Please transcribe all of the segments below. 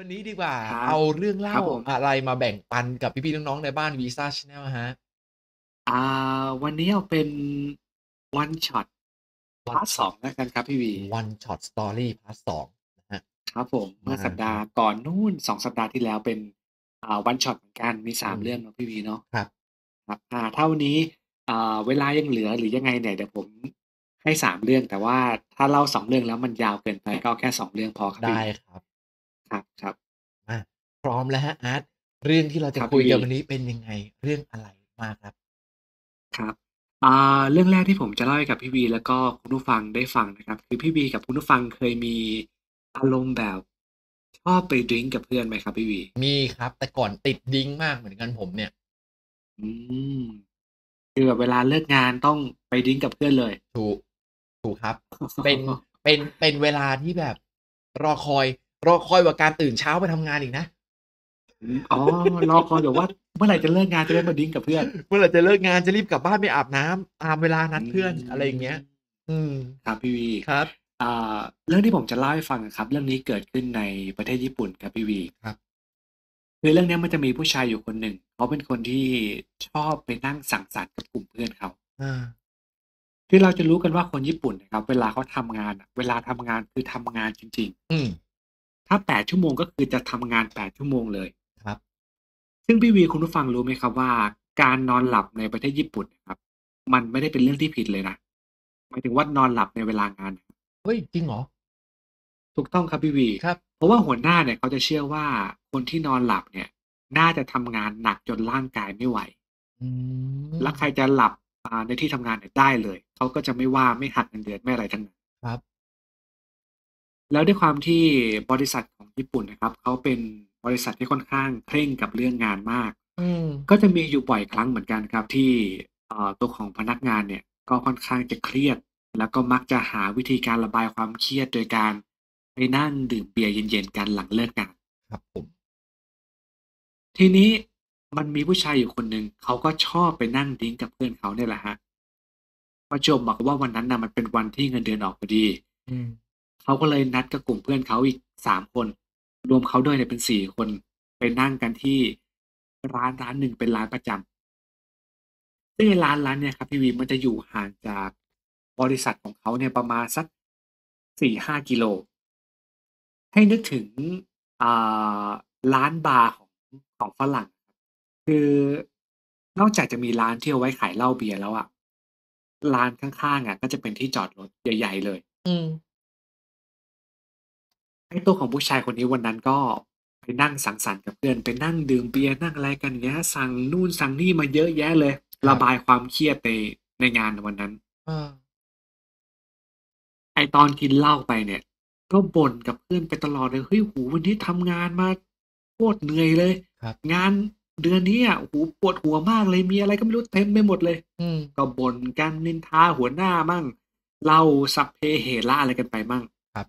วันนี้ดีกว่าครับเอาเรื่องคเล่ารับผมอะไรมาแบ่งปันกับพี่ๆน้องๆในบ้าน Visa Channel อะครับวันนี้เอาเป็น One Shot One Part 2 Shot แล้วกันครับพี่วี One Shot Story Part 2นะครับครับผมเมื่อมาสัปดาห์ครับก่อนนู่น2สัปดาห์ที่แล้วเป็นOne Shot เหมือนกันมี3 อืมเรื่องเนาะพี่วีเนาะครับครับถ้าวันนี้เวลายังเหลือหรือยังไงเนี่ยเดี๋ยวผมให้3เรื่องแต่ว่าถ้าเล่า2เรื่องแล้วมันยาวเกินไปก็เอาแค่2เรื่องพอครับพี่ได้วีครับครับมาพร้อมแล้วครับอาร์ตเรื่องที่เราจะคุยครับพี่วีกันวันนี้เป็นยังไงเรื่องอะไรมาครับครับเรื่องแรกที่ผมจะเล่าให้กับพี่วีแล้วก็คุณผู้ฟังได้ฟังนะครับคือพี่วีกับคุณผู้ฟังเคยมีอารมณ์แบบชอบไปดริงก์กับเพื่อนไหมครับพี่วีมีครับแต่ก่อนติดดริงก์มากเหมือนกันผมเนี่ยอืมคือแบบเวลาเลิกงานต้องไปดริงก์กับเพื่อนเลยถูกถูกครับเป็นเป็นเวลาที่แบบรอคอยรอคอยกว่าการตื่นเช้าไปทำงานอีกนะอ๋อรอคอยแบบว่าเมื่อไหร่จะเลิกงานจะได้มาดริงก์กับเพื่อนเมื่อไหร่จะเลิกงานจะรีบกลับบ้านไปอาบน้ำตามเวลานัอืดเพื่อนอะไรอย่างเงี้ยมอืมครับพี่วีครับอ่เรื่องที่ผมจะเล่าให้ฟังอะครับเรื่องนี้เกิดขึ้นในประเทศญี่ปุ่นครับพี่วีครับคือเรื่องเนี้ยมันจะมีผู้ชายอยู่คนหนึ่งเขาเป็นคนที่ชอบไปนั่งสังสรรค์กับกลุ่มเพื่อนเขาอาคือเราจะรู้กันว่าคนญี่ปุ่นนะครับเวลาเขาทำงานอะเวลาทำงานคือทำงานจริงอืมๆถ้า8ชั่วโมงก็คือจะทำงาน8ชั่วโมงเลยครับซึ่งพี่วีคุณผู้ฟังรู้ไหมครับว่าการนอนหลับในประเทศญี่ปุ่นนะครับมันไม่ได้เป็นเรื่องที่ผิดเลยนะหมายถึงว่านอนหลับในเวลางานเฮ้ยจริงเหรอถูกต้องครับพี่วีครับเพราะว่าหัวหน้าเนี่ยเขาจะเชื่อว่าคนที่นอนหลับเนี่ยน่าจะทำงานหนักจนร่างกายไม่ไหวอืและใครมจะหลับในที่ทำงานเนี่ยได้เลยเขาก็จะไม่ว่าไม่หักเงินเดือนไม่อะไรทั้งนั้นครับแล้วด้วยความที่บริษัทของญี่ปุ่นนะครับเขาเป็นบริษัทที่ค่อนข้างเคร่งกับเรื่องงานมากอืมก็จะมีอยู่บ่อยครั้งเหมือนกันครับที่ตัวของพนักงานเนี่ยก็ค่อนข้างจะเครียดแล้วก็มักจะหาวิธีการระบายความเครียดโดยการไปนั่งดื่มเบียร์เย็นๆกันหลังเลิกงานครับผมทีนี้มันมีผู้ชายอยู่คนหนึ่งเขาก็ชอบไปนั่งดริงก์กับเพื่อนเขาเนี่ยแหละครับประจวบเหมาะกับว่าวันนั้นน่ะมันเป็นวันที่เงินเดือนออกพอดีอืมเขาก็เลยนัดกับกลุ่มเพื่อนเขาอีก3คนรวมเขาด้วยเนี่ยเป็น4คนไปนั่งกันที่ร้านหนึ่งเป็นร้านประจำ ซึ่งไอ้ร้านเนี่ยครับพี่วีมันจะอยู่ห่างจากบริษัทของเขาเนี่ยประมาณสัก4-5กิโลให้นึกถึงอ่าร้านบาร์ของฝรั่งคือนอกจากจะมีร้านที่เอาไว้ขายเหล้าเบียร์แล้วอะร้านข้างๆอะก็จะเป็นที่จอดรถใหญ่ๆเลยอืมไอ้ตัวของผู้ชายคนนี้วันนั้นก็ไปนั่งสังสรรค์กับเพื่อนไปนั่งดื่มเบียร์นั่งอะไรกันอย่างเงี้ยสั่งนู่นสั่งนี่มาเยอะแยะเลยระบายครับความเครียดในงานวันนั้นเออไอ้ตอนกินเหล้าไปเนี่ยก็บ่นกับเพื่อนไปตลอดเลยเฮ้ยโอ้โฮวันนี้ทำงานมาโคตรเหนื่อยเลยครับงานเดือนนี้อะโอ้โฮปวดหัวมากเลยมีอะไรก็ไม่รู้เต็มไปหมดเลยอืมก็บ่นกันนินทาหัวหน้ามั่งเล่าสัพเพเหระอะไรกันไปมั่งครับ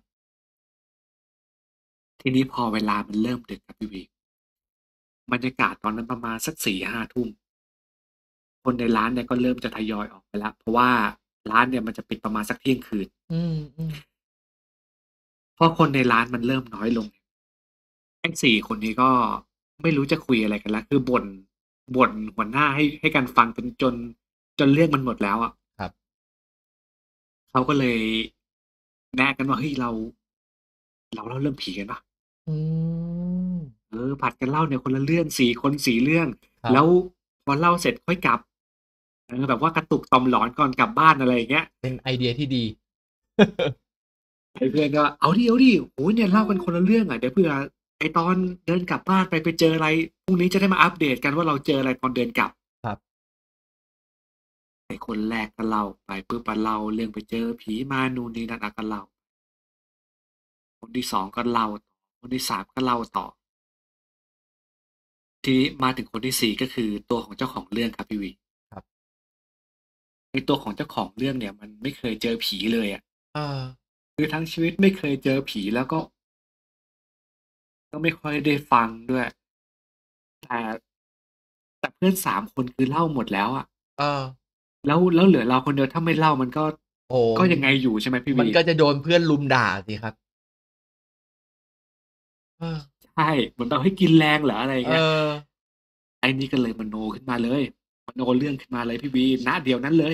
ทีนี้พอเวลามันเริ่มดึกครับพี่วีบรรยากาศตอนนั้นประมาณสัก4-5ทุ่มคนในร้านเนี่ยก็เริ่มจะทยอยออกไปแล้วเพราะว่าร้านเนี่ยมันจะปิดประมาณสักเที่ยงคืนอืมๆพอคนในร้านมันเริ่มน้อยลง ไอ้4คนนี้ก็ไม่รู้จะคุยอะไรกันแล้วคือบ่นหัวหน้าให้กันฟังจนเรื่องมันหมดแล้วอะครับเขาก็เลยแนะกันว่าเฮ้ยเราเล่าเรื่องผีกันเปล่าอืมผลัดกันเล่าเนี่ยคนละเรื่อง4คน4เรื่องแล้วครับพอเล่าเสร็จค่อยกลับแบบว่ากระตุกต่อมหลอนก่อนกลับบ้านอะไรอย่างเงี้ยเป็นไอเดียที่ดีไอ้เพื่อนก็เอาดิโอ้โฮเนี่ยเล่ากันคนละเรื่องอะเดี๋ยวเผื่อไอ้ตอนเดินกลับบ้านไปเจออะไรพรุ่งนี้จะได้มาอัปเดตกันว่าเราเจออะไรตอนเดินกลับครับไอ้คนแรกก็เล่าไปปุ๊บอะเล่าเรื่องไปเจอผีมานู่นนี่นั่นอะก็เล่าคนที่2ก็เล่าต่อคนที่3ก็เล่าต่อทีนี้มาถึงคนที่4ก็คือตัวของเจ้าของเรื่องครับพี่วีครับไอ้ตัวของเจ้าของเรื่องเนี่ยมันไม่เคยเจอผีเลยอะเออคือทั้งชีวิตไม่เคยเจอผีแล้วก็ไม่ค่อยได้ฟังด้วยแต่แต่เพื่อน3คนคือเล่าหมดแล้วอะเออแล้วเหลือเราคนเดียวถ้าไม่เล่ามันก็โอ้โฮยังไงอยู่ใช่ไหมพี่วีมันก็จะโดนเพื่อนรุมด่าสิครับเออใช่เหมือนแบบให้กินแรงเหรออะไรอย่างเอเงี้ยอไอ้นี่ก็เลยมโนขึ้นมาเลยมโนเรื่องขึ้นมาเลยพี่วีณเดียวนั้นเลย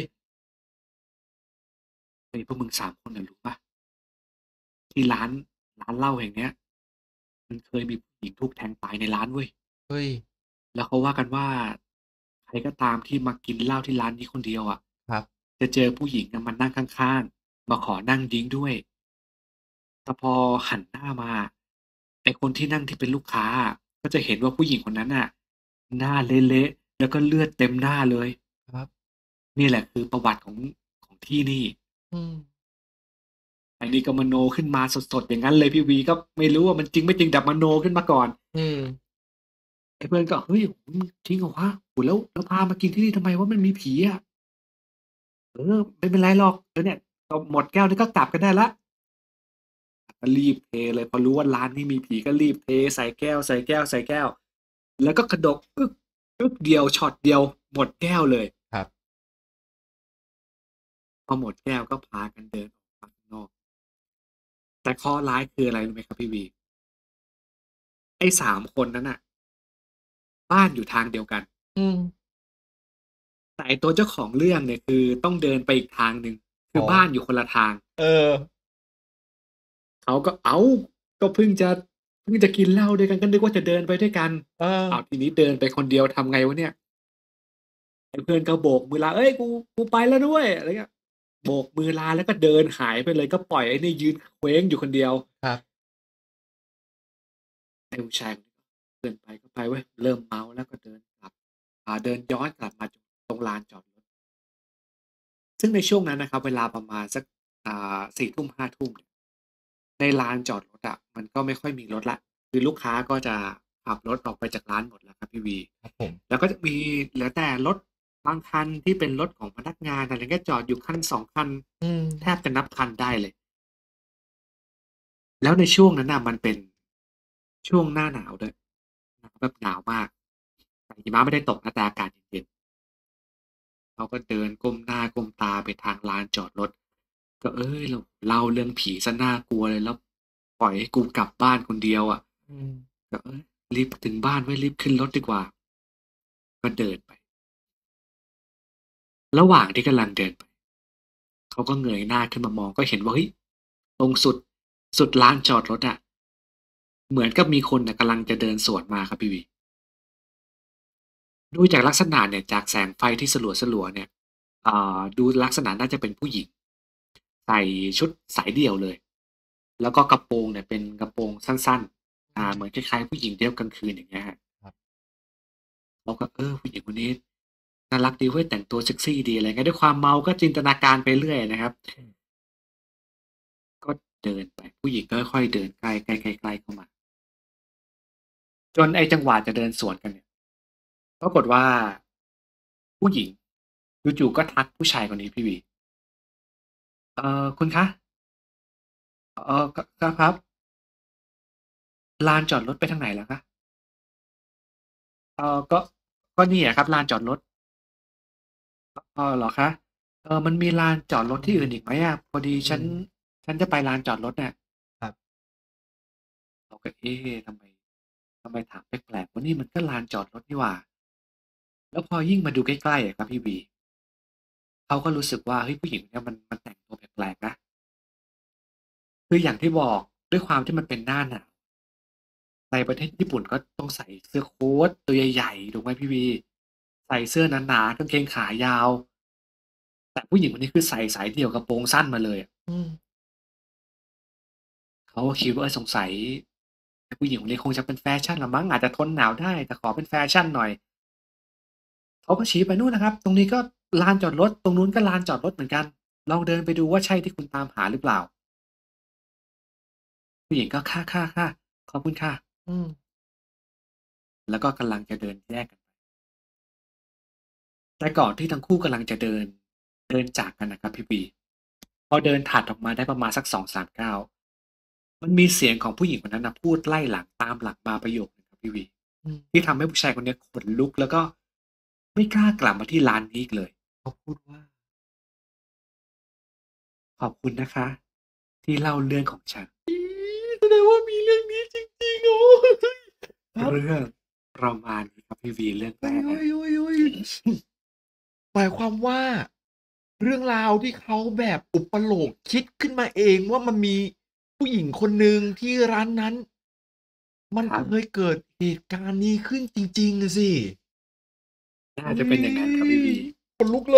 เฮ้ยพวกมึงสามคนน่ะรู้ปะที่ร้านเหล้าแห่งเนี้ยมันเคยมีผู้หญิงถูกแทงตายในร้านเว้ยเฮ้ยแล้วเขาว่ากันว่าใครก็ตามที่มากินเหล้าที่ร้านนี้คนเดียวอ่ะครับจะเจอผู้หญิงอะมันนั่งข้างๆมาขอนั่งดิ้งด้วยแต่พอหันหน้ามาไอ้คนที่นั่งที่เป็นลูกค้าอะก็จะเห็นว่าผู้หญิงคนนั้นน่ะหน้าเละๆแล้วก็เลือดเต็มหน้าเลยครับนี่แหละคือประวัติของที่นี่อืมอันนี้ก็มโนขึ้นมาสดๆอย่างนั้นเลยพี่วีก็ไม่รู้ว่ามันจริงไม่จริงแต่มโนขึ้นมาก่อนอืมไอ้เพื่อนก็เฮ้ยจริงเหรอวะโหแล้วพามากินที่นี่ทำไมว่ามันมีผีอะไม่เป็นไรหรอกเนี่ยเราหมดแก้วนี่ก็กลับกันได้ละ ก็รีบเทเลยพอรู้ว่าร้านนี้มีผีก็รีบเทใส่แก้วใส่แก้วใส่แก้วแล้วก็กระดกอึ๊กเดียวช็อตเดียวหมดแก้วเลยครับพอหมดแก้วก็พากันเดินออกมาข้างนอกแต่ข้อร้ายคืออะไรรู้ไหมครับพี่วีไอ้สามคนนั้นน่ะบ้านอยู่ทางเดียวกันอืมแต่ไอ้ตัวเจ้าของเรื่องเนี่ยคือต้องเดินไปอีกทางหนึ่งคือ๋ออบ้านอยู่คนละทางเออเขาก็ก็เพิ่งจะกินเหล้าด้วยกันก็นึกว่าจะเดินไปด้วยกันเออเอาทีนี้เดินไปคนเดียวทำไงวะเนี่ย ไอ้เพื่อนก็โบกมือลาเอ้ยกูไปแล้วด้วยอะไรเงี้ยโบกมือลาแล้วก็เดินหายไปเลยก็ปล่อยไอ้นี่ยืนเคว้งอยู่คนเดียวครับไอ้ผู้ชายคนนี้ก็เดินไปก็ไปเว้ยเริ่มเมาแล้วก็เดินกลับเดินย้อนกลับมาตรงลานจอดรถซึ่งในช่วงนั้นนะครับเวลาประมาณสัก4ทุ่ม5ทุ่มเนี่ยในลานจอดรถอะมันก็ไม่ค่อยมีรถละคือลูกค้าก็จะขับรถออกไปจากร้านหมดแล้วครับพี่วีครับผมแล้วก็จะมีเหลือแต่รถบางคันที่เป็นรถของพนักงานอะไรเงี้ยจอดอยู่คันสองคันอืมแทบจะนับคันได้เลย แล้วในช่วงนั้นน่ะมันเป็นช่วงหน้าหนาวด้วยหนาวแบบหนาวมากแต่หิมะไม่ได้ตกนะแต่อากาศเย็นๆเขาก็เดินก้มหน้าก้มตาไปทางลานจอดรถก็เราเล่าเรื่องผีซะน่ากลัวเลยแล้วปล่อยให้กูกลับบ้านคนเดียวอะอืมก็รีบถึงบ้านไว้รีบขึ้นรถดีกว่าก็เดินไประหว่างที่กำลังเดินไปเขาก็เงยหน้าขึ้นมามองก็เห็นว่าเฮ้ยตรงสุดลานจอดรถอะเหมือนกับมีคนน่ะกำลังจะเดินสวนมาครับพี่วี ดูจากลักษณะเนี่ยจากแสงไฟที่สลัวๆเนี่ยดูลักษณะน่าจะเป็นผู้หญิงใส่ชุดสายเดี่ยวเลยแล้วก็กระโปรงเนี่ยเป็นกระโปรงสั้นๆเหมือนคล้ายๆผู้หญิงเที่ยวกลางคืนอย่างเงี้ยครับครับเราก็ผู้หญิงคนนี้น่ารักดีเว้ยแต่งตัวเซ็กซี่ดีอะไรเงี้ยด้วยความเมาก็จินตนาการไปเรื่อยนะครับอืมก็เดินไปผู้หญิงก็ค่อยๆเดินใกล้ๆๆๆเข้ามาจนไอ้จังหวะจะเดินสวนกันเนี่ยปรากฏว่าผู้หญิงจู่ๆก็ทักผู้ชายคนนี้พี่วีคุณคะ ครับลานจอดรถไปทางไหนเหรอคะเออก็นี่อะครับลานจอดรถเหรอคะมันมีลานจอดรถอืมที่อื่นอีกไหมอะพอดีอืมฉันจะไปลานจอดรถน่ะครับเราก็ทำไมถามแปลกๆว่านี่มันก็ลานจอดรถนี่หว่าแล้วพอยิ่งมาดูใกล้ๆอะครับพี่วีเขาก็รู้สึกว่าเฮ้ยผู้หญิงคนเนี้ยมันแต่งตัวแปลกๆนะคืออย่างที่บอกด้วยความที่มันเป็นหน้าหนาวในประเทศญี่ปุ่นก็ต้องใส่เสื้อโค้ทตัวใหญ่ๆถูกไหมพี่วีใส่เสื้อหนาๆกางเกงขายาว แต่ผู้หญิงคนนี้คือใส่สายเดี่ยวกระโปรงสั้นมาเลยอะอืมเขาก็คิดว่าสงสัยไอ้ผู้หญิงคนนี้คงจะเป็นแฟชั่นละมั้งอาจจะทนหนาวได้แต่ขอเป็นแฟชั่นหน่อยเขาก็ชี้ไปนู่นนะครับตรงนี้ก็ลานจอดรถตรงนู้นก็ลานจอดรถเหมือนกันลองเดินไปดูว่าใช่ที่คุณตามหาหรือเปล่าผู้หญิงก็ค่ะๆๆขอบคุณค่ะอืมแล้วก็กำลังจะเดินแยกกันไปแต่ก่อนที่ทั้งคู่กำลังจะเดินจากกันนะครับพี่บีพอเดินถัดออกมาได้ประมาณสัก2-3ก้าวมันมีเสียงของผู้หญิงคนนั้นน่ะพูดไล่หลังตามหลังมาประโยคนึงครับพี่บีอืมที่ทำให้ผู้ชายคนเนี้ยขนลุกแล้วก็ไม่กล้ากลับมาที่ร้านนี้อีกเลยเขาพูดว่าขอบคุณนะคะที่เล่าเรื่องของฉันว่ามีเรื่องนี้จริงๆโอ้ครับเรื่องประมาณนี้ครับพี่วีเรื่องแรกนะหมายความว่า เรื่องราวที่เขาแบบอุปโลกน์คิดขึ้นมาเองว่ามันมีผู้หญิงคนหนึ่งที่ร้านนั้น มันครับเคยเกิดเหตุการณ์นี้ขึ้นจริงๆอะสิน่าจะเป็นอย่างนั้นครับพี่วีขนลุกเลย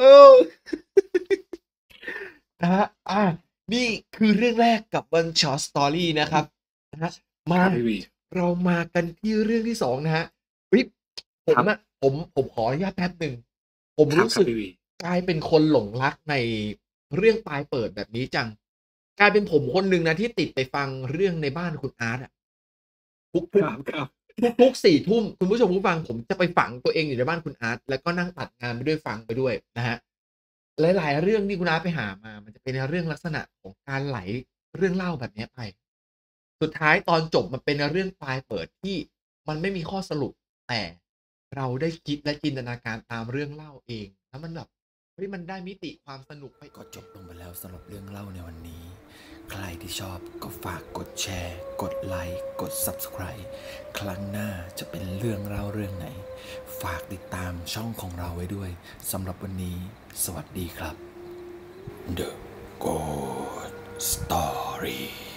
นะฮะนี่คือเรื่องแรกกับ One Shot Story นะครับนะฮะคมารับพี่วีเรามากันที่เรื่องที่2นะฮะเฮ้ยผครัมบอะผมขออนุญาตแป๊บหนึ่งผมครับรู้ครัสึบกพี่วีกลายเป็นคนหลงรักในเรื่องปลายเปิดแบบนี้จัง กลายเป็นผมคนหนึ่งนะที่ติดไปฟังเรื่องในบ้านคุณอาร์ตอะ ทุคกรับๆ ทุก ๆ 4 ทุ่ม คุณผู้ชมผู้ฟังผมจะไปฝังตัวเองอยู่ในบ้านคุณอาร์ต แล้วก็นั่งตัดงานไปด้วยฟังไปด้วยนะครับ หลาย ๆ เรื่องที่คุณอาร์ตไปหามา มันจะเป็นเรื่องลักษณะของการไหลเรื่องเล่าแบบเนี้ยไป สุดท้ายตอนจบมันเป็นเรื่องปลายเปิดที่มันไม่มีข้อสรุป แต่เราได้คิดและจินตนาการตามเรื่องเล่าเอง แล้วมันแบบ เฮ้ย มันได้มิติความสนุกไปก็จบลงไปแล้วสำหรับเรื่องเล่าในวันนี้ ใครที่ชอบก็ฝากกดแชร์ กดไลค์ กด Subscribe ครั้งหน้าจะเป็นเรื่องเล่าเรื่องไหน ฝากติดตามช่องของเราไว้ด้วยสำหรับวันนี้ สวัสดีครับ The Ghost Story